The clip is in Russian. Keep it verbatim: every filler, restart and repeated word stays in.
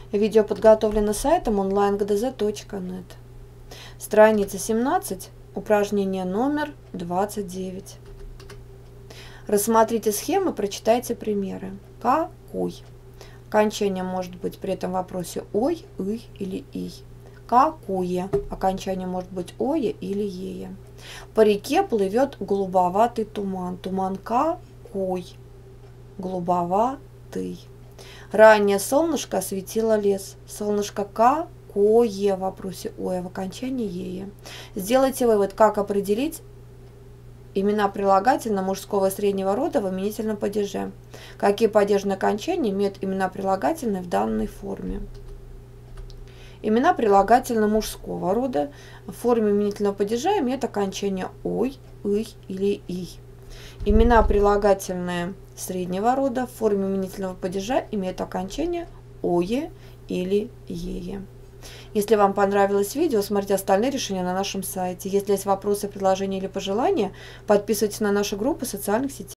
Видео подготовлено сайтом онлайн гэ дэ зэ точка нет. Страница семнадцать, упражнение номер двадцать девять. Рассмотрите схемы, прочитайте примеры. Какой? Окончание может быть при этом вопросе ой, ый или ий. Какое? Окончание может быть ое или ее. По реке плывет голубоватый туман. Туман какой? Голубоватый. Ранее солнышко осветило лес. Солнышко какое? В вопросе ое, в окончании ее. Сделайте вывод, как определить имена прилагательного мужского и среднего рода в именительном падеже. Какие падежные окончания имеют имена прилагательные в данной форме. Имена прилагательного мужского рода в форме именительного падежа имеют окончание ой, ый или ий. Имена прилагательные среднего рода в форме именительного падежа имеют окончание ое или ее. Если вам понравилось видео, смотрите остальные решения на нашем сайте. Если есть вопросы, предложения или пожелания, подписывайтесь на нашу группу в социальных сетях.